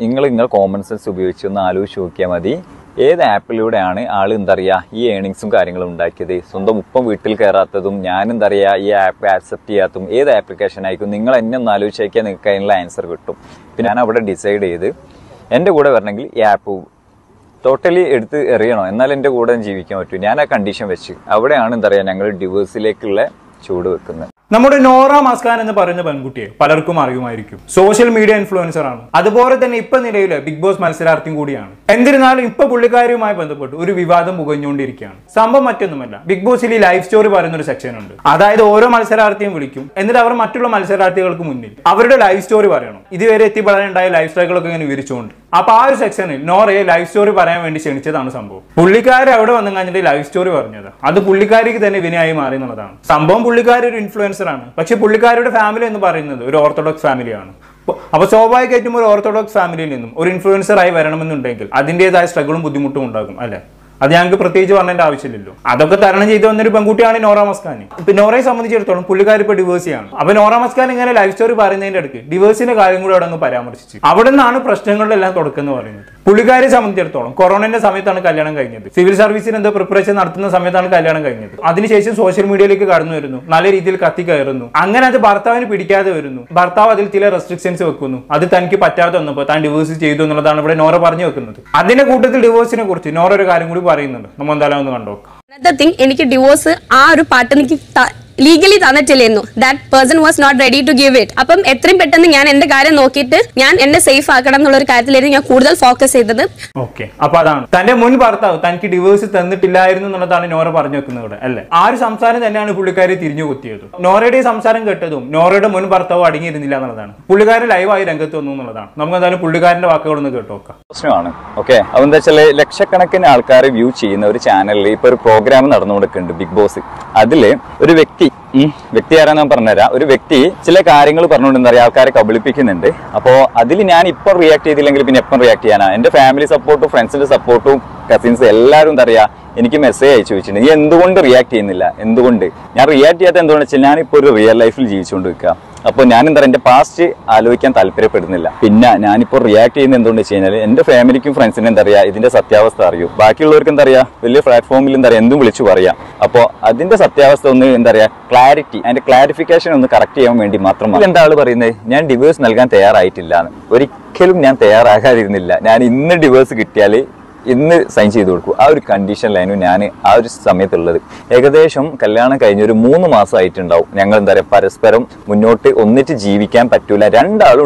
നിങ്ങൾ common sense ഉപയോഗിച്ച് ഒന്ന് ആലോചിച്ച് നോക്കിയാൽ മതി. ഏത് ആപ്പിലൂടെയാണ് ആൾ എന്താ പറയുക ഈ ഏണിങ്സും കാര്യങ്ങളും ഉണ്ടാക്കിയത്? സ്വന്തം ഉപ്പം വീട്ടിൽ കയറാത്തതും ഞാൻ എന്താ പറയുക ഈ ആപ്പ് ആക്സെപ്റ്റ് ചെയ്യാത്തതും ഏത് ആപ്ലിക്കേഷൻ ആയിരിക്കും? നിങ്ങൾ എന്നെ ഒന്ന് ആലോചിച്ച് നോക്കിയാൽ നിങ്ങൾക്ക് അതിനുള്ള ആൻസർ കിട്ടും. പിന്നെ ഞാൻ അവിടെ ഡിസൈഡ് ചെയ്ത് എൻ്റെ കൂടെ വരണമെങ്കിൽ ഈ ആപ്പ് ടോട്ടലി എടുത്ത് എറിയണോ, എന്നാൽ എൻ്റെ കൂടെ ജീവിക്കാൻ പറ്റും. ഞാൻ ആ കണ്ടീഷൻ വെച്ച് അവിടെയാണ് എന്താ പറയുക ഞങ്ങൾ ഡിവോഴ്സിലേക്കുള്ള ചൂട് വെക്കുന്നത്. നമ്മുടെ നോറ മസ്കാൻ എന്ന് പറയുന്ന പെൺകുട്ടിയെ പലർക്കും അറിയുമായിരിക്കും. സോഷ്യൽ മീഡിയ ഇൻഫ്ലുവൻസർ ആണ്. അതുപോലെ തന്നെ ഇപ്പൊ നിലവിലെ ബിഗ് ബോസ് മത്സരാർത്ഥിയും കൂടിയാണ്. എന്നിരുന്നാലും ഇപ്പൊ പുള്ളിക്കാരിയുമായി ബന്ധപ്പെട്ട് ഒരു വിവാദം പുകഞ്ഞുകൊണ്ടിരിക്കുകയാണ്. സംഭവം മറ്റൊന്നുമല്ല, ബിഗ് ബോസിൽ ഈ ലൈഫ് സ്റ്റോറി പറയുന്ന ഒരു സെക്ഷൻ ഉണ്ട്. അതായത് ഓരോ മത്സരാർത്ഥിയും വിളിക്കും, എന്നിട്ട് അവർ മറ്റുള്ള മത്സരാർത്ഥികൾക്ക് മുന്നിൽ അവരുടെ ലൈഫ് സ്റ്റോറി പറയണം. ഇതുവരെ എത്തിപ്പെടാനുണ്ടായ ലൈഫ് സ്റ്റൈലുകളൊക്കെ ഇങ്ങനെ വിവരിച്ചുകൊണ്ട്. അപ്പൊ ആ ഒരു സെക്ഷനിൽ നോറയെ ലൈഫ് സ്റ്റോറി പറയാൻ വേണ്ടി ക്ഷണിച്ചതാണ് സംഭവം. പുള്ളിക്കാരി അവിടെ വന്നു കഴിഞ്ഞിട്ട് ലൈഫ് സ്റ്റോറി പറഞ്ഞത് അത് പുള്ളിക്കാരിക്ക് തന്നെ വിനയായി മാറി എന്നുള്ളതാണ് സംഭവം. പുള്ളിക്കാരി ഒരു ഇൻഫ്ലുവൻസർ ആണ്, പക്ഷെ പുള്ളിക്കാരുടെ ഫാമിലി എന്ന് പറയുന്നത് ഒരു ഓർത്തഡോക്സ് ഫാമിലിയാണ്. അപ്പൊ സ്വാഭാവികമായിട്ടും ഒരു ഓർത്തഡോക്സ് ഫാമിലിയിൽ നിന്നും ഒരു ഇൻഫ്ലുവൻസർ ആയി വരണമെന്നുണ്ടെങ്കിൽ അതിൻ്റെതായ സ്ട്രഗിളും ബുദ്ധിമുട്ടും ഉണ്ടാകും അല്ലെ? അത് ഞങ്ങൾക്ക് പ്രത്യേകിച്ച് പറഞ്ഞതിന്റെ ആവശ്യമില്ലല്ലോ. അതൊക്കെ തരണം ചെയ്തു വന്നൊരു പെൺകുട്ടിയാണ് നോറ മസ്കാൻ. ഇപ്പൊ നോറയെ സംബന്ധിച്ചിടത്തോളം പുള്ളിക്കാരി ഇപ്പൊ ഡിവേഴ്സിയാണ്. അപ്പൊ നോറ മസ്കാൻ ഇങ്ങനെ ലൈഫ് സ്റ്റോറി പറയുന്നതിന്റെ അടുക്ക് ഡിവേഴ്സിന്റെ കാര്യം കൂടെ അവിടെ അങ്ങ് പരാമർശിച്ചു. അവിടെ നിന്നാണ് പ്രശ്നങ്ങളിലെല്ലാം തുടക്കം എന്ന് പറയുന്നത്. പുള്ളിക്കാരിയെ സംബന്ധിച്ചിടത്തോളം കൊറോണന്റെ സമയത്താണ് കല്യാണം കഴിഞ്ഞത്. സിവിൽ സർവീസിന് എന്തോ പ്രിപ്പറേഷൻ നടത്തുന്ന സമയത്താണ് കല്യാണം കഴിഞ്ഞത്. അതിനുശേഷം സോഷ്യൽ മീഡിയയിലേക്ക് കടന്നു വരുന്നു, നല്ല രീതിയിൽ കത്തി കയറുന്നു. അങ്ങനെ അത് ഭർത്താവിന് പിടിക്കാതെ വരുന്നു. ഭർത്താവ് അതിൽ ചില റെസ്ട്രിക്ഷൻസ് വെക്കുന്നു. അത് തനിക്ക് പറ്റാതെ വന്നപ്പോൾ താൻ ഡിവോഴ്സ് ചെയ്തു എന്നുള്ളതാണ് ഇവിടെ നോറ പറഞ്ഞു വെക്കുന്നത്. അതിന്റെ കൂട്ടത്തിൽ ഡിവോഴ്സിനെ കുറിച്ച് നോറ ഒരു കാര്യം കൂടി പറയുന്നുണ്ട്. നമ്മൾ എന്തായാലും ഒന്ന് കണ്ടോക്കാം. എനിക്ക് ഡിവോഴ്സ് ആ ഒരു പാർട്ട് എനിക്ക് ലീഗലി തന്നിട്ടില്ലായിരുന്നു. That person was not ready to give it. അപ്പം എത്രയും പെട്ടെന്ന് ഞാൻ എന്റെ കാര്യം നോക്കിയിട്ട് ഞാൻ എന്നെ സേഫ് ആക്കണം എന്നുള്ള ഒരു കാര്യത്തിലായിരുന്നു ഞാൻ കൂടുതൽ ഫോക്കസ് ചെയ്തത്. ഓക്കെ, അപ്പൊ അതാണ് തന്റെ മുൻ ഭർത്താവ് തനിക്ക് ഡിവോഴ്സ് തന്നിട്ടില്ലായിരുന്നു എന്നുള്ളതാണ് നോറ പറഞ്ഞു വെക്കുന്നത് ഇവിടെ അല്ലെ? ആ ഒരു സംസാരം തന്നെയാണ് പുള്ളിക്കാരി തിരിഞ്ഞു കുത്തിയത്. നോറയുടെ സംസാരം കേട്ടതും നോറയുടെ മുൻ ഭർത്താവ് അടങ്ങിയിരുന്നില്ല എന്നുള്ളതാണ്. പുള്ളിക്കാരൻ ലൈവായി രംഗത്ത് വന്നു എന്നുള്ളതാണ്. നമുക്ക് എന്തായാലും പുള്ളിക്കാരന്റെ വാക്കുകളൊന്ന് കേട്ടോക്കാം. പ്രശ്നമാണ്. ഓക്കെ, അതെന്താ വെച്ചാൽ ലക്ഷക്കണക്കിന് ആൾക്കാർ വ്യൂ ചെയ്യുന്ന ഒരു ചാനലിൽ ഇപ്പൊ ഒരു പ്രോഗ്രാം നടന്നുകൊടുക്കുന്നുണ്ട് ബിഗ് ബോസ്. അതില് ഒരു വ്യക്തി ആരാന്ന് ഞാൻ പറഞ്ഞുതരാം. ഒരു വ്യക്തി ചില കാര്യങ്ങൾ പറഞ്ഞുകൊണ്ട് എന്താ പറയുക ആൾക്കാരെ കബളിപ്പിക്കുന്നുണ്ട്. അപ്പോൾ അതിൽ ഞാൻ ഇപ്പം റിയാക്ട് ചെയ്തില്ലെങ്കിൽ പിന്നെ എപ്പം റിയാക്ട് ചെയ്യാനാ? എന്റെ ഫാമിലി സപ്പോർട്ടും ഫ്രണ്ട്സിന്റെ സപ്പോർട്ടും കസിൻസ് എല്ലാവരും എന്താ പറയുക എനിക്ക് മെസ്സേജ് അയച്ചു വെച്ചിട്ടുണ്ട്, നീ എന്തുകൊണ്ട് റിയാക്ട് ചെയ്യുന്നില്ല? എന്തുകൊണ്ട് ഞാൻ റിയാക്ട് ചെയ്യാത്ത എന്തുകൊണ്ട് വെച്ചാൽ ഞാനിപ്പോൾ ഒരു റിയൽ ലൈഫിൽ ജീവിച്ചുകൊണ്ട് നിൽക്കുക. അപ്പോൾ ഞാൻ എന്താ എന്റെ പാസ്റ്റ് ആലോചിക്കാൻ താല്പര്യപ്പെടുന്നില്ല. പിന്നെ ഞാനിപ്പോൾ റിയാക്ട് ചെയ്യുന്നത് എന്തുകൊണ്ട് വെച്ച് കഴിഞ്ഞാൽ എന്റെ ഫാമിലിക്കും ഫ്രണ്ട്സിനും എന്താ പറയുക ഇതിന്റെ സത്യാവസ്ഥ അറിയൂ. ബാക്കിയുള്ളവർക്ക് എന്താ പറയുക വലിയ പ്ലാറ്റ്ഫോമിൽ എന്താ പറയുക എന്തും വിളിച്ചു പറയാം. അപ്പോൾ അതിന്റെ സത്യാവസ്ഥ ഒന്ന് എന്താ പറയുക ക്ലാരിറ്റി, അതിന്റെ ക്ലാരിഫിക്കേഷൻ ഒന്ന് കറക്റ്റ് ചെയ്യാൻ വേണ്ടി മാത്രമാണ്. എന്താ ആള് പറയുന്നത് ഞാൻ ഡിവോഴ്സ് നൽകാൻ തയ്യാറായിട്ടില്ല എന്ന്. ഒരിക്കലും ഞാൻ തയ്യാറാകാതിരുന്നില്ല. ഞാൻ ഇന്ന് ഡിവോഴ്സ് കിട്ടിയാൽ ഇന്ന് സൈൻ ചെയ്ത് കൊടുക്കും. ആ ഒരു കണ്ടീഷനിലായിരുന്നു ഞാൻ ആ ഒരു സമയത്തുള്ളത്. ഏകദേശം കല്യാണം കഴിഞ്ഞ ഒരു 3 മാസം ആയിട്ടുണ്ടാവും. ഞങ്ങൾ എന്താ പറയുക പരസ്പരം മുന്നോട്ട് ഒന്നിച്ച് ജീവിക്കാൻ പറ്റൂല. രണ്ടാളും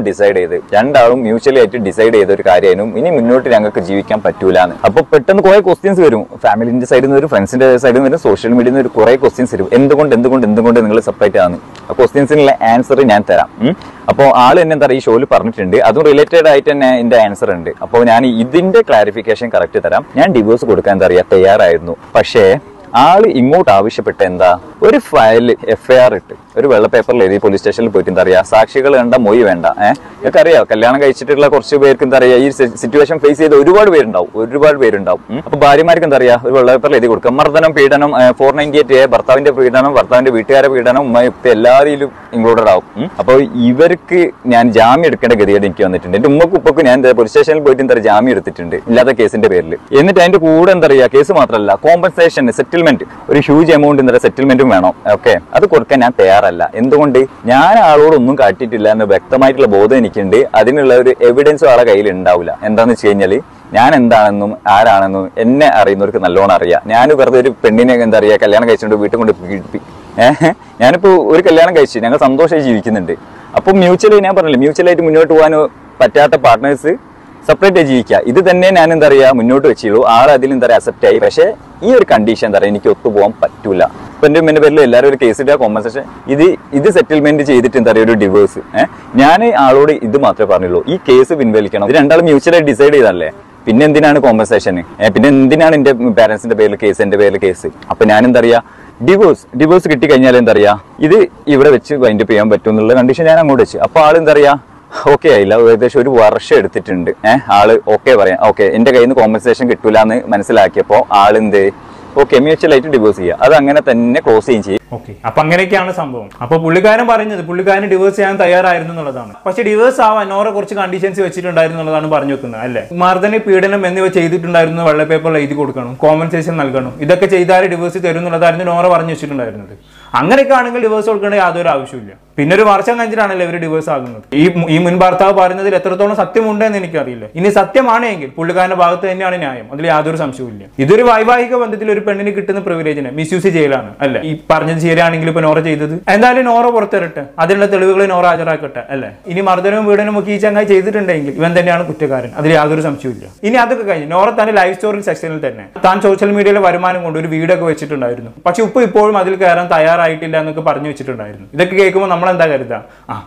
മ്യൂച്വലി ആയിട്ട് ഡിസൈഡ് ചെയ്ത ഒരു കാര്യമായിരുന്നു ഇനി മുന്നോട്ട് ഞങ്ങൾക്ക് ജീവിക്കാൻ പറ്റൂല എന്ന്. അപ്പൊ പെട്ടെന്ന് കുറെ ക്വസ്റ്റ്യൻസ് വരും. ഫാമിലിന്റെ സൈഡിൽ നിന്ന് വരും, ഫ്രണ്ട്സിന്റെ സൈഡിൽ നിന്ന് വരും, സോഷ്യൽ മീഡിയയിൽ നിന്ന് കുറെ ക്വസ്റ്റ്യൻസ് വരും. എന്തുകൊണ്ട് നിങ്ങൾ സെപ്പറേറ്റ് ആണ്? ആ ക്വസ്റ്റ്യൻസിനുള്ള ആൻസർ ഞാൻ തരാം. അപ്പോൾ ആൾ എന്നെ എന്താ പറയുക ഈ ഷോയിൽ പറഞ്ഞിട്ടുണ്ട്, അതും റിലേറ്റഡ് ആയിട്ട് തന്നെ എന്റെ ആൻസർ ഉണ്ട്. അപ്പോൾ ഞാൻ ഇതിന്റെ ക്ലാരിഫിക്കേഷൻ കറക്റ്റ് തരാം. ഞാൻ ഡിവോഴ്സ് കൊടുക്കാൻ എന്താ പറയുക തയ്യാറായിരുന്നു. പക്ഷേ ആള് ഇങ്ങോട്ട് ആവശ്യപ്പെട്ട എന്താ ഒരു ഫയൽ FIR ഇട്ട് ഒരു വെള്ള പേപ്പറിൽ എഴുതി പോലീസ് സ്റ്റേഷനിൽ പോയിട്ട് എന്താ പറയുക സാക്ഷികൾ വേണ്ട, മൊഴി വേണ്ട. നിങ്ങൾക്ക് അറിയാം കല്യാണം കഴിച്ചിട്ടുള്ള കുറച്ച് പേർക്ക് എന്താ പറയുക ഈ സിറ്റുവേഷൻ ഫേസ് ചെയ്ത് ഒരുപാട് പേരുണ്ടാവും. അപ്പൊ ഭാര്യമാർക്ക് എന്താ പറയുക ഒരു വെള്ള പേപ്പറിൽ എഴുതി കൊടുക്കുക മർദ്ദനം, പീഡനം, 498A, ഭർത്താവിന്റെ പീഡനം, ഭർത്താവിന്റെ വീട്ടുകാരെ പീഡനം, ഉമ്മ എല്ലാവരിലും ഇൻക്ലൂഡഡ് ആവും. അപ്പോൾ ഇവർക്ക് ഞാൻ ജാമ്യം എടുക്കേണ്ട ഗതികേട് എനിക്ക് വന്നിട്ടുണ്ട്. എന്റെ ഉമ്മക്കും ഉപ്പക്കും ഞാൻ പോലീസ് സ്റ്റേഷനിൽ പോയിട്ട് എന്താ ജാമ്യം എടുത്തിട്ടുണ്ട് ഇല്ലാത്ത കേസിന്റെ പേരിൽ. എന്നിട്ട് അതിന്റെ കൂടെ എന്താ പറയുക കേസ് മാത്രമല്ല കോമ്പൻസേഷൻ, സെറ്റിൽമെന്റ്, ഒരു ഹ്യൂജ് എമൗണ്ട് എന്താ സെറ്റിൽമെന്റും വേണം. ഓക്കെ, അത് കൊടുക്കാൻ ഞാൻ തയ്യാറല്ല. എന്തുകൊണ്ട്? ഞാൻ ആളോടൊന്നും കാട്ടിയിട്ടില്ല എന്ന് വ്യക്തമായിട്ടുള്ള ബോധം എനിക്കുണ്ട്. അതിനുള്ള ഒരു എവിഡൻസും ആളെ കയ്യിൽ ഉണ്ടാവില്ല. എന്താന്ന് വെച്ച് കഴിഞ്ഞാല് ഞാൻ എന്താണെന്നും ആരാണെന്നും എന്നെ അറിയുന്നവർക്ക് നല്ലോണം അറിയാം. ഞാൻ വെറുതെ ഒരു പെണ്ണിനെ എന്താ പറയുക കല്യാണം കഴിച്ചുകൊണ്ട് വീട്ടിൽ കൊണ്ട് പീഡിപ്പി. ഞാനിപ്പോ ഒരു കല്യാണം കഴിച്ച് ഞങ്ങൾ സന്തോഷമായി ജീവിക്കുന്നുണ്ട്. അപ്പൊ മ്യൂച്വലി ഞാൻ പറഞ്ഞില്ല മ്യൂച്വലായിട്ട് മുന്നോട്ട് പോകാൻ പറ്റാത്ത പാർട്ട്നേഴ്സ് സെപ്പറേറ്റ് ജീവിക്കുക. ഇത് തന്നെ ഞാൻ എന്താ പറയുക മുന്നോട്ട് വെച്ചുള്ളൂ. ആൾ അതിൽ എന്താ പറയുക അക്സെപ്റ്റ് ആയി. പക്ഷേ ഈ ഒരു കണ്ടീഷൻ എന്താ പറയുക എനിക്ക് ഒത്തുപോകാൻ പറ്റൂല. ഇപ്പൊ എന്റെ പേരിൽ എല്ലാവരും ഒരു കേസ് ഇടുക, കോമ്പൻസേഷൻ, ഇത് സെറ്റിൽമെന്റ് ചെയ്തിട്ട് എന്താ പറയുക ഒരു ഡിവോഴ്സ്. ഞാൻ ആളോട് ഇത് മാത്രമേ പറഞ്ഞുള്ളൂ, ഈ കേസ് പിൻവലിക്കണം. ഇത് രണ്ടാളും മ്യൂച്വലായി ഡിസൈഡ് ചെയ്തല്ലേ, പിന്നെ എന്തിനാണ് കോമ്പൻസേഷൻ? പിന്നെ എന്തിനാണ് എന്റെ പാരന്റ്സിന്റെ പേരിൽ കേസ്, എന്റെ പേരിൽ കേസ്? അപ്പൊ ഞാൻ എന്താ പറയാ ഡിവോഴ്സ് കിട്ടിക്കഴിഞ്ഞാൽ എന്താ പറയാ ഇത് ഇവിടെ വെച്ച് വൈൻഡപ്പ് ചെയ്യാൻ പറ്റും എന്നുള്ള കണ്ടീഷൻ ഞാൻ അങ്ങോട്ട് വെച്ച്. അപ്പൊ ആൾ എന്താ പറയാ ഓക്കെ ആയില്ല. ഏകദേശം 1 വർഷം എടുത്തിട്ടുണ്ട്. ആള് ഓക്കെ പറയാം. ഓക്കെ എന്റെ കയ്യിൽ നിന്ന് കോമ്പൻസേഷൻ കിട്ടൂല എന്ന് മനസ്സിലാക്കിയപ്പോ ആളെന്ത് ഓക്കെ മ്യൂച്വലായിട്ട് ഡിവോഴ്സ് ചെയ്യുക, അത് അങ്ങനെ തന്നെ ക്ലോസ് ചെയ്യും. ഓക്കെ, അപ്പൊ അങ്ങനെയൊക്കെയാണ് സംഭവം. അപ്പൊ പുള്ളിക്കാരൻ പറഞ്ഞത് പുള്ളിക്കാരൻ ഡിവോഴ്സ് ചെയ്യാൻ തയ്യാറായിരുന്നു എന്നുള്ളതാണ്. പക്ഷെ ഡിവോഴ്സ് ആവാൻ നോറ കുറച്ച് കണ്ടീഷൻസ് വെച്ചിട്ടുണ്ടായിരുന്നു എന്നുള്ളതാണ് പറഞ്ഞു വെക്കുന്നത് അല്ലെ. മർദ്ദന, പീഡനം എന്നിവ ചെയ്തിട്ടുണ്ടായിരുന്നു, വെള്ള പേപ്പറിൽ എഴുതി കൊടുക്കണം, കോമ്പൻസേഷൻ നൽകണം, ഇതൊക്കെ ചെയ്താൽ ഡിവോഴ്സ് തരും എന്നുള്ളതായിരുന്നു നോറ പറഞ്ഞു വെച്ചിട്ടുണ്ടായിരുന്നത്. അങ്ങനെയൊക്കെ ആണെങ്കിൽ ഡിവോഴ്സ് കൊടുക്കേണ്ട യാതൊരു ആവശ്യമില്ല. പിന്നെ ഒരു വർഷം കഴിഞ്ഞിട്ടാണല്ലോ ഇവർ ഡിവോഴ്സ് ആകുന്നത്. ഈ മുൻ ഭർത്താവ് പറയുന്നതിൽ എത്രത്തോളം സത്യമുണ്ടെന്ന് എനിക്കറിയില്ല. ഇനി സത്യമാണെങ്കിൽ പുള്ളിക്കാരന്റെ ഭാഗത്ത് തന്നെയാണ് ന്യായം, അതിൽ യാതൊരു സംശയവും ഇല്ല. ഇതൊരു വൈവാഹിക ബന്ധത്തിൽ ഒരു പെണ്ണിന് കിട്ടുന്ന പ്രിവിലേജിനെ മിസ്യൂസ് ചെയ്യലാണ് അല്ലെ. ഈ പറഞ്ഞത് ശരിയാണെങ്കിൽ ഇപ്പൊ നോറ ചെയ്തത്, എന്തായാലും നോറ പുറത്തിരട്ടെ, അതിനുള്ള തെളിവുകൾ നോറ ഹാജരാക്കട്ടെ അല്ലെ. ഇനി മർദ്ദനവും പീഡനവും ഒക്കെ ഈ ചങ്ങായി ചെയ്തിട്ടുണ്ടെങ്കിൽ ഇവൻ തന്നെയാണ് കുറ്റക്കാരൻ, അതിൽ യാതൊരു സംശയവും ഇല്ല. ഇനി അതൊക്കെ കഴിഞ്ഞ് നോറ തന്റെ ലൈഫ് സ്റ്റോറി സെക്ഷനിൽ തന്നെ താൻ സോഷ്യൽ മീഡിയയിലെ വരുമാനം കൊണ്ട് ഒരു വീടൊക്കെ വെച്ചിട്ടുണ്ടായിരുന്നു. പക്ഷെ ഇപ്പോഴും അതിൽ കയറാൻ തയ്യാറായിട്ടില്ല എന്നൊക്കെ പറഞ്ഞു വെച്ചിട്ടുണ്ടായിരുന്നു. ഇതൊക്കെ കേൾക്കുമ്പോൾ നമ്മൾ എന്താ കരുതാ,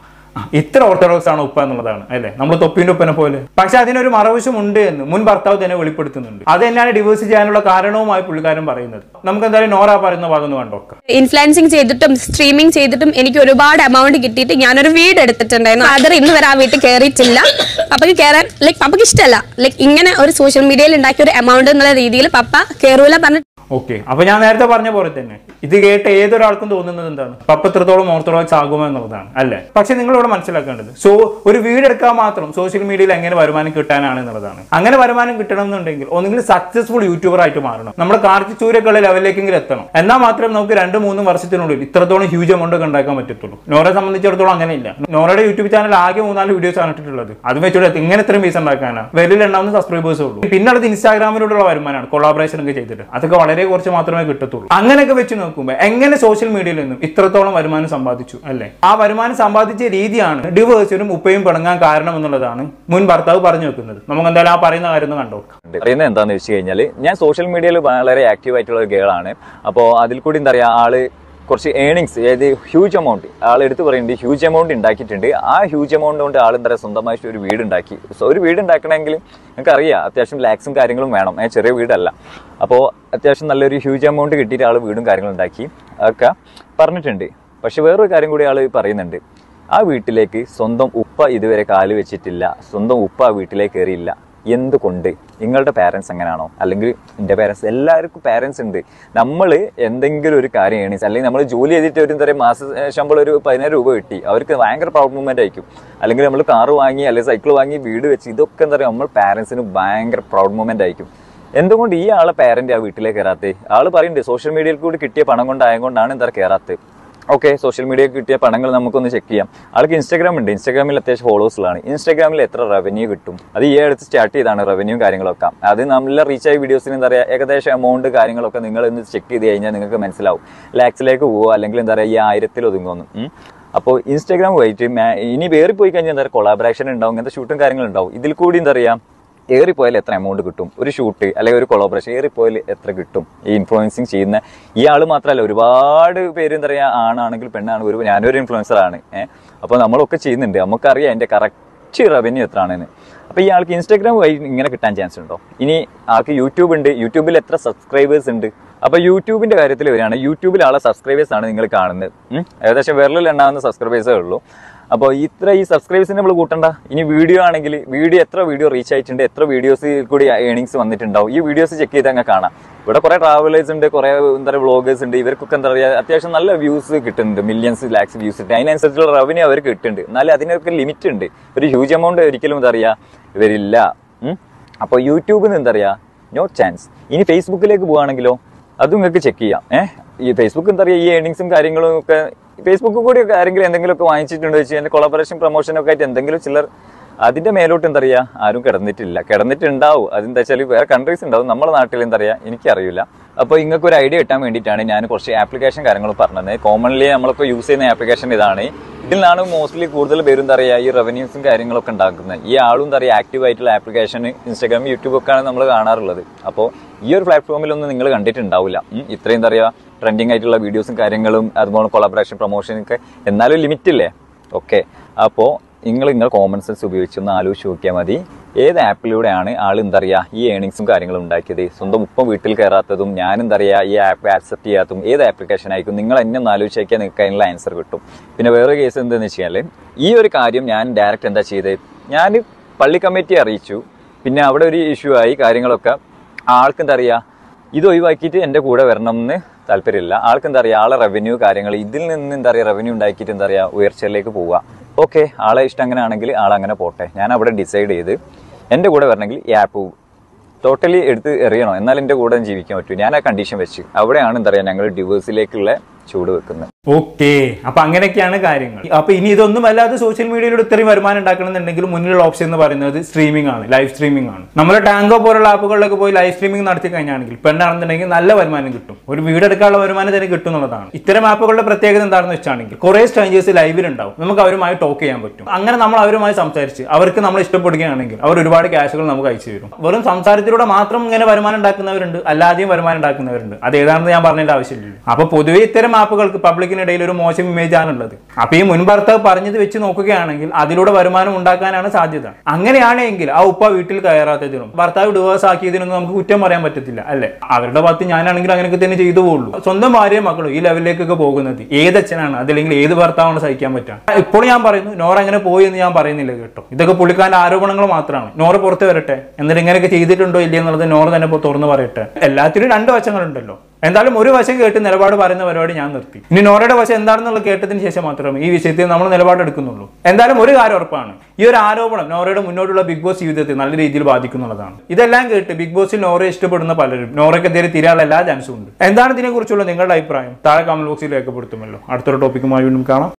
ഇത്ര ഓർത്തഡോക്സ് ആണ് ഉപ്പ എന്നുള്ളതാണ് അല്ലെ, നമ്മൾ തൊപ്പിന്റെ ഉപ്പനെ പോലെ. പക്ഷെ അതിനൊരു മറവശം ഉണ്ട് എന്ന് മുൻ ഭർത്താവ് തന്നെ വെളിപ്പെടുത്തുന്നുണ്ട്. അത് തന്നെയാണ് ഡിവോഴ്സ് ചെയ്യാനുള്ള കാരണവുമായി പുള്ളിക്കാരൻ പറയുന്നത്. നമുക്ക് എന്തായാലും നോറ പറയുന്ന ഭാഗം കണ്ടോക്കാം. ഇൻഫ്ലുവൻസിങ് ചെയ്തിട്ടും സ്ട്രീമിംഗ് ചെയ്തിട്ടും എനിക്ക് ഒരുപാട് എമൗണ്ട് കിട്ടിയിട്ട് ഞാനൊരു വീട് എടുത്തിട്ടുണ്ടായിരുന്നു. ഫാദർ ഇന്ന് വരെ ആ വീട്ടിൽ കയറിയിട്ടില്ല. പപ്പയ്ക്ക് കയറാൻ പപ്പയ്ക്ക് ഇഷ്ടമല്ല. ഇങ്ങനെ ഒരു സോഷ്യൽ മീഡിയയിൽ ഉണ്ടാക്കിയ ഒരു എമൗണ്ട് എന്നുള്ള രീതിയിൽ പപ്പ കയറൂല പറഞ്ഞു. ഓക്കെ, അപ്പൊ ഞാൻ നേരത്തെ പറഞ്ഞ പോലെ തന്നെ ഇത് കേട്ട് ഏതൊരാൾക്കും തോന്നുന്നത് എന്താണ്, പപ്പ എത്രത്തോളം ഓർത്തഡോക്സ് ആകുമോ എന്നുള്ളതാണ് അല്ലെ. പക്ഷെ നിങ്ങളിവിടെ മനസ്സിലാക്കേണ്ടത് ഒരു വീടെടുക്കാൻ മാത്രം സോഷ്യൽ മീഡിയയിൽ എങ്ങനെ വരുമാനം കിട്ടാനാണ് എന്നുള്ളതാണ്. അങ്ങനെ വരുമാനം കിട്ടണം എന്നുണ്ടെങ്കിൽ ഒന്നുകിൽ സക്സസ്ഫുൾ യൂട്യൂബർ ആയിട്ട് മാറണം, നമ്മുടെ കാർത്തിച്ചൂരക്കുള്ള ലെവലിലേക്കെങ്കിലും എത്തണം. എന്നാൽ മാത്രമേ നമുക്ക് 2-3 വർഷത്തിനുള്ളിൽ ഇത്രത്തോളം ഹ്യൂജ് എമൗണ്ട് ഒക്കെ ഉണ്ടാക്കാൻ പറ്റത്തുള്ളൂ. നോറയെ സംബന്ധിച്ചിടത്തോളം അങ്ങനെയില്ല. നോറയുടെ യൂട്യൂബ് ചാനൽ ആകെ 3-4 വീഡിയോസ് ആണ് ഇട്ടിട്ടുള്ളത്. അത് വെച്ചിട്ട് ഇങ്ങനെ ഇത്രയും പൈസ ഉണ്ടാക്കാനാണ്, വെളിയിൽ ഉണ്ടാവുന്ന സബ്സ്ക്രൈബേഴ്സേ ഉള്ളൂ. പിന്നെ അത് ഇൻസ്റ്റാഗ്രാമിലൂടെയുള്ള വരുമാനമാണ്, കൊളാബറേഷൻ ഒക്കെ ചെയ്തിട്ട്. അതൊക്കെ വളരെ കുറച്ച് മാത്രമേ കിട്ടത്തുള്ളൂ. അങ്ങനെയൊക്കെ വെച്ച് നോക്കുമ്പോൾ എങ്ങനെ സോഷ്യൽ മീഡിയയിൽ നിന്നും ഇത്രത്തോളം വരുമാനം സമ്പാദിച്ചു അല്ലെ. ആ വരുമാനം സമ്പാദിച്ച രീതിയാണ് ഡിവോഴ്സിനും ഉപ്പയും പിണങ്ങാൻ കാരണം എന്നുള്ളതാണ് മുൻ ഭർത്താവ് പറഞ്ഞു വെക്കുന്നത്. നമുക്ക് എന്തായാലും ആ പറയുന്ന കാര്യം കണ്ടോ. പറയുന്നത് എന്താണെന്ന് വെച്ച് കഴിഞ്ഞാൽ, ഞാൻ സോഷ്യൽ മീഡിയയിൽ വളരെ ആക്റ്റീവ് ആയിട്ടുള്ള ഒരു ഗേളാണ്. അപ്പോൾ അതിൽ കൂടി എന്താ പറയുക, ആള് കുറച്ച് ഏണിങ്സ്, അതായത് ഹ്യൂജ് എമൗണ്ട് ആൾ എടുത്ത് പറയുന്നുണ്ട്, ഹ്യൂജ് എമൗണ്ട് ഉണ്ടാക്കിയിട്ടുണ്ട്. ആ ഹ്യൂജ് എമൗണ്ട് കൊണ്ട് ആൾ എന്താ പറയുക സ്വന്തമായിട്ട് ഒരു വീട് ഉണ്ടാക്കി. ഒരു വീട് ഉണ്ടാക്കണമെങ്കിൽ നിങ്ങൾക്ക് അറിയാം അത്യാവശ്യം ലാക്സും കാര്യങ്ങളും വേണം, ചെറിയ വീടല്ല. അപ്പോൾ അത്യാവശ്യം നല്ലൊരു ഹ്യൂജ് എമൗണ്ട് കിട്ടിയിട്ട് ആൾ വീടും കാര്യങ്ങളും ഉണ്ടാക്കി ഒക്കെ പറഞ്ഞിട്ടുണ്ട്. പക്ഷെ വേറൊരു കാര്യം കൂടി ആൾ പറയുന്നുണ്ട്, ആ വീട്ടിലേക്ക് സ്വന്തം ഉപ്പ ഇതുവരെ കാല് വെച്ചിട്ടില്ല, സ്വന്തം ഉപ്പ ആ വീട്ടിലേക്ക് കയറിയില്ല. എന്തുകൊണ്ട്? നിങ്ങളുടെ പാരൻസ് എങ്ങനെയാണോ, അല്ലെങ്കിൽ എൻ്റെ പാരൻസ്, എല്ലാവർക്കും പാരൻസ് ഉണ്ട്. നമ്മൾ എന്തെങ്കിലും ഒരു കാര്യം ഏണിങ്സ്, അല്ലെങ്കിൽ നമ്മൾ ജോലി ചെയ്തിട്ട് ഒരു എന്താ പറയുക മാസ ശമ്പളം ഒരു 10,000 രൂപ കിട്ടി, അവർക്ക് ഭയങ്കര പ്രൗഡ് മൂവ്മെന്റ് ആയിരിക്കും. അല്ലെങ്കിൽ നമ്മൾ കാറ് വാങ്ങി അല്ലെങ്കിൽ സൈക്കിൾ വാങ്ങി വീട് വെച്ച്, ഇതൊക്കെ എന്താ പറയുക നമ്മൾ പാരൻസിന് ഭയങ്കര പ്രൗഡ് മൂവ്മെന്റ് ആയിരിക്കും. എന്തുകൊണ്ട് ഈ ആളെ പാരന്റ് ആ വീട്ടിലേക്ക് കയറാത്തത്? ആള് പറയുന്നുണ്ട് സോഷ്യൽ മീഡിയയിൽ കൂടി കിട്ടിയ പണം കൊണ്ടായതുകൊണ്ടാണ് എന്താ കയറാത്തത്. ഓക്കെ, സോഷ്യൽ മീഡിയയിൽ കിട്ടിയ പണങ്ങൾ നമുക്കൊന്ന് ചെക്ക് ചെയ്യാം. ആൾക്ക് ഇൻസ്റ്റാഗ്രാം ഉണ്ട്, ഇൻസ്റ്റാഗ്രാമിൽ അത്യാവശ്യം ഫോളോവേഴ്സിലാണ്. ഇൻസ്റ്റാഗ്രാമിൽ എത്ര റവന്യൂ കിട്ടും? അത് ഈ അടുത്ത് സ്റ്റാർട്ട് ചെയ്താണ് റവന്യൂ കാര്യങ്ങളൊക്കെ. അത് നല്ല റീച്ച് ആയ വീഡിയോസിന് എന്താ പറയുക ഏകദേശം എമൗണ്ട് കാര്യങ്ങളൊക്കെ നിങ്ങൾ ഇന്ന് ചെക്ക് ചെയ്ത് കഴിഞ്ഞാൽ നിങ്ങൾക്ക് മനസ്സിലാവും. ലാക്സിലേക്ക് പോവുക അല്ലെങ്കിൽ എന്താ പറയുക ഈ 1000-ൽ ഒതുങ്ങുന്നു. അപ്പോൾ ഇൻസ്റ്റാഗ്രാം പോയിട്ട് ഇനി വേറി പോയി കഴിഞ്ഞാൽ എന്താ പറയുക കൊളാബറേഷൻ ഉണ്ടാവും, ഇങ്ങനത്തെ ഷൂട്ടും കാര്യങ്ങളും ഉണ്ടാവും. ഇതിൽ കൂടി എന്താ പറയുക ഏറിപ്പോയാൽ എത്ര എമൗണ്ട് കിട്ടും? ഒരു ഷൂട്ട് അല്ലെങ്കിൽ ഒരു കൊളാബറേഷൻ ഏറിപ്പോയാൽ എത്ര കിട്ടും? ഈ ഇൻഫ്ലുവൻസിങ് ചെയ്യുന്ന ഈ ആൾ മാത്രമല്ല, ഒരുപാട് പേര് എന്താ പറയുക ആണാണെങ്കിൽ പെണ്ണാണെങ്കിൽ ഞാനൊരു ഇൻഫ്ലുവൻസറാണ്. അപ്പോൾ നമ്മളൊക്കെ ചെയ്യുന്നുണ്ട്, നമുക്കറിയാം എൻ്റെ കറക്റ്റ് റവന്യൂ എത്ര ആണെന്ന്. അപ്പോൾ ഈ ആൾക്ക് ഇൻസ്റ്റാഗ്രാം വഴി ഇങ്ങനെ കിട്ടാൻ ചാൻസ് ഉണ്ടോ? ഇനി ആൾക്ക് യൂട്യൂബ് ഉണ്ട്, യൂട്യൂബിൽ എത്ര സബ്സ്ക്രൈബേഴ്സ് ഉണ്ട്? അപ്പോൾ യൂട്യൂബിൻ്റെ കാര്യത്തിൽ വരികയാണ്, യൂട്യൂബിൽ ആളെ സബ്സ്ക്രൈബേഴ്സ് ആണ് നിങ്ങൾ കാണുന്നത്. ഏകദേശം വിരലിൽ എണ്ണാവുന്ന സബ്സ്ക്രൈബേഴ്സേ ഉള്ളൂ. അപ്പോൾ ഈ സബ്സ്ക്രൈബേഴ്സിനെ നമ്മൾ കൂട്ടണ്ട. ഇനി വീഡിയോ ആണെങ്കിൽ എത്ര വീഡിയോ റീച്ച് ആയിട്ടുണ്ട്, എത്ര വീഡിയോസ് കൂടി ഏണിങ്സ് വന്നിട്ടുണ്ടാവും, ഈ വീഡിയോസ് ചെക്ക് ചെയ്ത് അങ്ങ് കാണാം. ഇവിടെ കുറേ ട്രാവലേഴ്സ് ഉണ്ട്, കുറേ എന്താ പറയുക വ്ളോഗേഴ്സ് ഉണ്ട്. ഇവർക്കൊക്കെ എന്താ പറയുക അത്യാവശ്യം നല്ല വ്യൂസ് കിട്ടുന്നുണ്ട്, മില്യൺസ് ലാക്സ് വ്യൂസ് ഉണ്ട്. അതിനനുസരിച്ചുള്ള റവന്യൂ അവർക്ക് കിട്ടുന്നുണ്ട്. എന്നാലും അതിനൊക്കെ ലിമിറ്റ് ഉണ്ട്. ഒരു ഹ്യൂജ് എമൗണ്ട് ഒരിക്കലും എന്താ പറയുക ഇവരില്ല. അപ്പോൾ യൂട്യൂബിൽ നിന്ന് എന്താ പറയുക നോ ചാൻസ്. ഇനി ഫേസ്ബുക്കിലേക്ക് പോവുകയാണെങ്കിലോ അതും നിങ്ങൾക്ക് ചെക്ക് ചെയ്യാം. ഈ ഫേസ്ബുക്ക് എന്താ പറയുക ഈ ഏണിങ്സും കാര്യങ്ങളും ഒക്കെ ഫേസ്ബുക്ക് കൂടി ഒക്കെ ആരെങ്കിലും എന്തെങ്കിലുമൊക്കെ വാങ്ങിച്ചിട്ടുണ്ടോ വെച്ച് അതിൻ്റെ കൊളാബറേഷൻ പ്രൊമോഷനൊക്കെ ആയിട്ട് എന്തെങ്കിലും ചിലർ അതിൻ്റെ മേലോട്ട് എന്താ പറയുക ആരും കിടന്നിട്ടുണ്ടാവും. അതെന്താ വെച്ചാൽ വേറെ കൺട്രീസ് ഉണ്ടാവും, നമ്മുടെ നാട്ടിൽ എന്താ പറയുക എനിക്കറിയില്ല. അപ്പോൾ നിങ്ങൾക്ക് ഒരു ഐഡിയ കിട്ടാൻ വേണ്ടിയിട്ടാണ് ഞാൻ കുറച്ച് ആപ്ലിക്കേഷൻ കാര്യങ്ങൾ പറഞ്ഞത്. കോമൺലി നമ്മളൊക്കെ യൂസ് ചെയ്യുന്ന ആപ്ലിക്കേഷൻ ഇതാണ്. ഇതിൽ നിന്നാണ് മോസ്റ്റ്ലി കൂടുതൽ പേരും എന്താ പറയുക ഈ റവന്യൂസും കാര്യങ്ങളൊക്കെ ഉണ്ടാക്കുന്നത്. ഈ ആളും എന്താ പറയുക ആക്റ്റീവ് ആയിട്ടുള്ള ആപ്ലിക്കേഷൻ ഇൻസ്റ്റാഗ്രാം യൂട്യൂബൊക്കെയാണ് നമ്മൾ കാണാറുള്ളത്. അപ്പോൾ ഈ ഒരു പ്ലാറ്റ്ഫോമിലൊന്നും നിങ്ങൾ കണ്ടിട്ടുണ്ടാവില്ല ഇത്രയും എന്താ പറയുക ട്രെൻഡിങ് ആയിട്ടുള്ള വീഡിയോസും കാര്യങ്ങളും അതുപോലെ കൊളാബറേഷൻ പ്രൊമോഷനൊക്കെ. എന്നാലും ലിമിറ്റ് ഇല്ലേ? ഓക്കെ, അപ്പോൾ നിങ്ങൾ കോമൺ സെൻസ് ഉപയോഗിച്ചൊന്ന് ആലോചിച്ച് നോക്കിയാൽ മതി. ഏത് ആപ്പിലൂടെയാണ് ആൾ എന്താ പറയുക ഈ ഏണിങ്സും കാര്യങ്ങളും ഉണ്ടാക്കിയത്? സ്വന്തം ഉപ്പ വീട്ടിൽ കയറാത്തതും ഞാൻ എന്താ പറയുക ഈ ആപ്പ് ആക്സെപ്റ്റ് ചെയ്യാത്തതും ഏത് ആപ്ലിക്കേഷൻ ആയിരിക്കും? നിങ്ങൾ എന്നെ ഒന്ന് ആലോചിച്ച് നോക്കിയാൽ നിങ്ങൾക്ക് അതിനുള്ള ആൻസർ കിട്ടും. പിന്നെ വേറെ കേസ് എന്താണെന്ന് വെച്ച് കഴിഞ്ഞാൽ ഈ ഒരു കാര്യം ഞാൻ ഡയറക്റ്റ് എന്താ ചെയ്തത്, ഞാൻ പള്ളി കമ്മിറ്റി അറിയിച്ചു. പിന്നെ അവിടെ ഒരു ഇഷ്യൂ ആയി കാര്യങ്ങളൊക്കെ. ആൾക്ക് എന്താ പറയുക ഇത് ഒഴിവാക്കിയിട്ട് എൻ്റെ കൂടെ വരണം എന്ന് താല്പര്യമില്ല. ആൾക്ക് എന്താ പറയുക, ആളെ റവന്യൂ കാര്യങ്ങൾ ഇതിൽ നിന്ന് എന്താ പറയുക റവന്യൂ ഉണ്ടാക്കിയിട്ട് എന്താ പറയുക ഉയർച്ചയിലേക്ക് പോവുക. ഓക്കെ, ആളെ ഇഷ്ടം അങ്ങനെ ആണെങ്കിൽ ആളങ്ങനെ പോട്ടെ. ഞാൻ അവിടെ ഡിസൈഡ് ചെയ്ത് എൻ്റെ കൂടെ വരണമെങ്കിൽ ഈ ആപ്പ് ടോട്ടലി എടുത്ത് എറിയണം, എന്നാൽ എൻ്റെ കൂടെ ജീവിക്കാൻ പറ്റൂ. ഞാൻ ആ കണ്ടീഷൻ വെച്ച് അവിടെയാണ് എന്താ പറയുക ഞങ്ങൾ ഡിവോഴ്സിലേക്കുള്ള ചൂട് വെക്കുന്നത്. ഓക്കെ, അപ്പൊ അങ്ങനെയൊക്കെയാണ് കാര്യങ്ങൾ. അപ്പൊ ഇനി ഇതൊന്നും അല്ലാതെ സോഷ്യൽ മീഡിയയിലൂടെ ഇത്രയും വരുമാനം ഉണ്ടാക്കണമെന്നുണ്ടെങ്കിൽ മുന്നിലുള്ള ഓപ്ഷൻ എന്ന് പറയുന്നത് സ്ട്രീമിംഗ് ആണ്, ലൈവ് സ്ട്രീമിംഗ് ആണ്. നമ്മുടെ ടാങ്കോ പോലുള്ള ആപ്പുകളിലൊക്കെ പോയി ലൈവ് സ്ട്രീമിംഗ് നടത്തി കഴിഞ്ഞാണെങ്കിൽ പെണ്ണാണെന്നുണ്ടെങ്കിൽ നല്ല വരുമാനം കിട്ടും, ഒരു വീട് എടുക്കാനുള്ള വരുമാനം തന്നെ കിട്ടും എന്നുള്ളതാണ്. ഇത്തരം ആപ്പുകളുടെ പ്രത്യേകത എന്താണെന്ന് വെച്ചാണെങ്കിൽ കുറെ സ്ട്രേഞ്ചേഴ്സ് ലൈവിലുണ്ടാവും, നമുക്ക് അവരുമായി ടോക്ക് ചെയ്യാൻ പറ്റും. അങ്ങനെ നമ്മൾ അവരുമായി സംസാരിച്ച് അവർക്ക് നമ്മൾ ഇഷ്ടപ്പെടുകയാണെങ്കിൽ അവർ ഒരുപാട് ക്യാഷുകൾ നമുക്ക് അയച്ചു തരും. വെറും സംസാരത്തിലൂടെ മാത്രം ഇങ്ങനെ വരുമാനം ഉണ്ടാക്കുന്നവരുണ്ട്, അല്ലാതെയും വരുമാനം ഉണ്ടാക്കുന്നവരുണ്ട്. അത് ഏതാണെന്ന് ഞാൻ പറഞ്ഞതിന്റെ ആവശ്യമില്ല. അപ്പൊ പൊതുവെ ഇത്തരം ആപ്പുകൾക്ക് പബ്ലിക്കിനിടയിൽ ഒരു മോശം ഇമേജ് ആണുള്ളത്. അപ്പൊ ഈ മുൻഭർത്താവ് പറഞ്ഞത് വെച്ച് നോക്കുകയാണെങ്കിൽ അതിലൂടെ വരുമാനം ഉണ്ടാക്കാനാണ് സാധ്യത. അങ്ങനെയാണെങ്കിൽ ആ ഉപ്പ വീട്ടിൽ കയറാത്തതിനും ഭർത്താവ് ഡിവോഴ്സ് ആക്കിയതിനൊന്നും നമുക്ക് കുറ്റം പറയാൻ പറ്റത്തില്ല, അല്ലെ? അവരുടെ ഭാഗത്ത് ഞാനാണെങ്കിൽ അങ്ങനെയൊക്കെ തന്നെ ചെയ്തു പോകുള്ളൂ. സ്വന്തം ഭാര്യയും മക്കളും ഈ ലെവലിലേക്കൊക്കെ പോകുന്നത് ഏതച്ഛനാണ്, അതല്ലെങ്കിൽ ഏത് ഭർത്താവാണ് സഹിക്കാൻ പറ്റുക? ഇപ്പോൾ ഞാൻ പറയുന്നു നോറ അങ്ങനെ പോയി എന്ന് ഞാൻ പറയുന്നില്ല കേട്ടോ. ഇതൊക്കെ പുള്ളിക്കാരന്റെ ആരോപണങ്ങൾ മാത്രമാണ്. നോറ പുറത്ത് വരട്ടെ, എന്നിട്ട് ഇങ്ങനെയൊക്കെ ചെയ്തിട്ടുണ്ടോ ഇല്ല എന്നുള്ളത് നോറ തന്നെ തുറന്ന് പറയട്ടെ. എല്ലാത്തിനും രണ്ട് വശങ്ങളുണ്ടല്ലോ. എന്തായാലും ഒരു വശം കേട്ട് നിലപാട് പറയുന്ന പരിപാടി ഞാൻ നിർത്തി. ഇനി നോറയുടെ വശം എന്താണെന്നുള്ള കേട്ടതിന് ശേഷം മാത്രമേ ഈ വിഷയത്തിൽ നമ്മൾ നിലപാടെടുക്കുന്നുള്ളൂ. എന്തായാലും ഒരു കാര്യം ഉറപ്പാണ്, ഈ ഒരു ആരോപണം നോറയുടെ മുന്നോട്ടുള്ള ബിഗ് ബോസ് ജീവിതത്തെ നല്ല രീതിയിൽ ബാധിക്കുന്നുള്ളതാണ്. ഇതെല്ലാം കേട്ട് ബിഗ് ബോസിൽ നോറയെ ഇഷ്ടപ്പെടുന്ന പലരും നോറയ്ക്കെതിരെ തിരിയാനുള്ള എല്ലാ ചാൻസും ഉണ്ട്. എന്താണ് ഇതിനെക്കുറിച്ചുള്ള നിങ്ങളുടെ അഭിപ്രായം? താഴെ കമന്റ് ബോക്സിൽ രേഖപ്പെടുത്തുമല്ലോ. അടുത്തൊരു ടോപ്പിക്കുമായി വീണ്ടും കാണാം.